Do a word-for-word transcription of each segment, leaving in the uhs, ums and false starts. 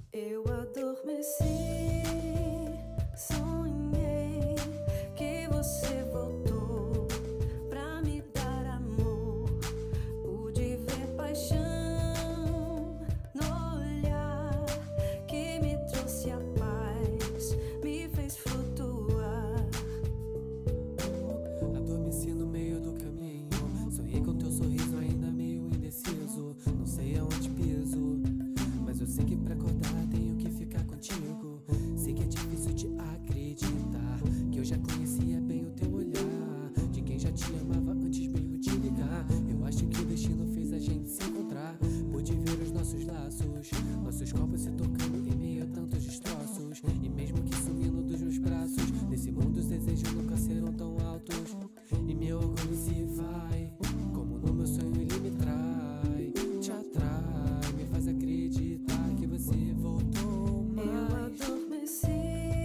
Eu adormeci, sonhei que você voltou pra me dar amor. Pude ver paixão no olhar que me trouxe a paz, me fez flutuar. Adormeci no meio do caminho, sonhei com teu sorriso ainda meio indeciso. Não sei aonde piso, mas eu sei que pra acordar tenho que ficar contigo. Sei que é difícil de acreditar que eu já conhecia bem o teu olhar, de quem já te amava antes mesmo de ligar. Eu acho que o destino fez a gente se encontrar. Pude ver os nossos laços, nossos corpos se tocando em meio a tantos destroços. E mesmo que sumindo dos meus braços, nesse mundo os desejos nunca serão tão altos. E meu orgulho se vai, como no meu sonho ele me trai, te atrai, me faz acreditar que você voltou mais. Eu adormeci,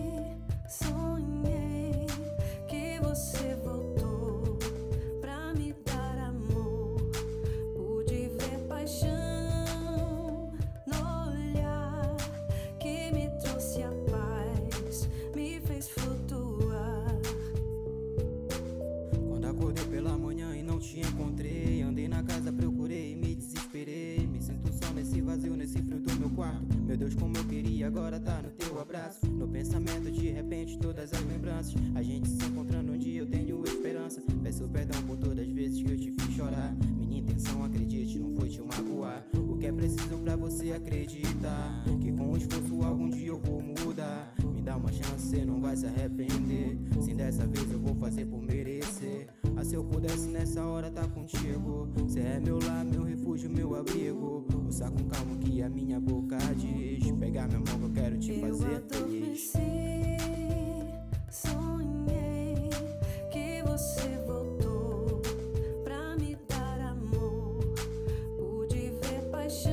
sonhei que você voltou pra me dar amor. Pude ver paixão no olhar que me trouxe a paz, me fez flutuar. Quando acordei pela manhã e não te encontrei, andei na casa, procurei, me desesperei. Me sinto só nesse vazio, nesse frio do meu quarto. Meu Deus, como eu queria agora tá no teu abraço. No pensamento, de repente, todas as lembranças. A gente se encontrando um dia, eu tenho esperança. Peço perdão por todas as vezes que eu te fiz chorar. Minha intenção, acredite, não foi te magoar. O que é preciso pra você acreditar que com esforço algum dia eu vou mudar. Me dá uma chance, cê não vai se arrepender. Sim, dessa vez eu vou fazer por merecer. Ah, se eu pudesse nessa hora tá contigo. Cê é meu lar, meu refúgio, meu abrigo. Ouça com calma o que a minha boca diz. Pegar minha mão que eu quero te fazer feliz. Eu adormeci, sonhei que você voltou pra me dar amor. Pude ver paixão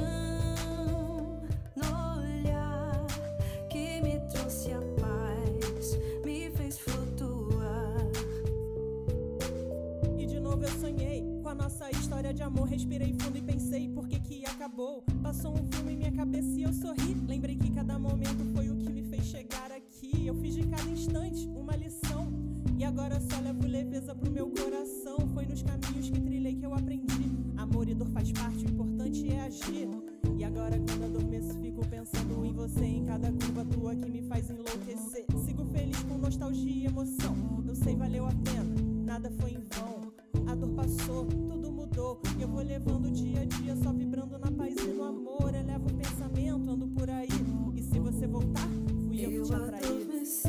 no olhar que me trouxe a paz, me fez flutuar. E de novo eu sonhei com a nossa história de amor. Respirei fundo e pensei por que que acabou. Passou um filme em minha cabeça e eu sorri. Lembrei que cada momento foi o que me fez chegar aqui. Eu fiz de cada instante uma lição, e agora só levo leveza pro meu coração. Foi nos caminhos que trilhei que eu aprendi. Amor e dor faz parte, o importante é agir. E agora quando adormeço fico pensando em você, em cada curva tua que me faz enlouquecer. Sigo feliz com nostalgia e emoção. Eu sei, valeu a pena, nada foi em vão. A dor passou, tudo mudou, e eu vou levando dia a dia, só vibrando na paz e no amor. Elevo o pensamento, ando por aí, e se você voltar, fui eu que te atraí. Eu adormeci,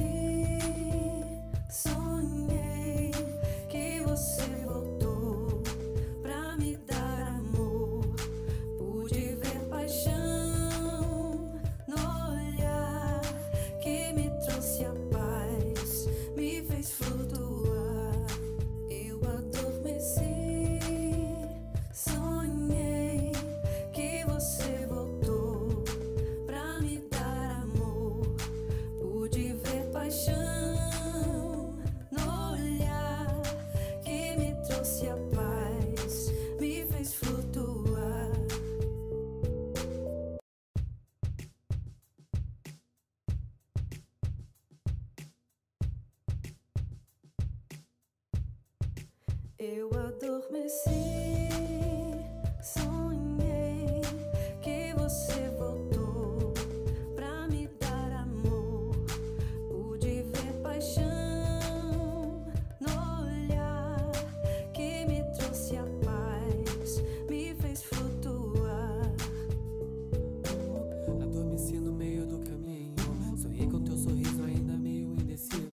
sonhei que você voltou pra me dar amor. Pude ver paixão no olhar que me trouxe a paz, me fez flutuar. Eu adormeci, sonhei que você voltou pra me dar amor. Pude ver paixão no olhar que me trouxe a paz, me fez flutuar. Eu adormeci,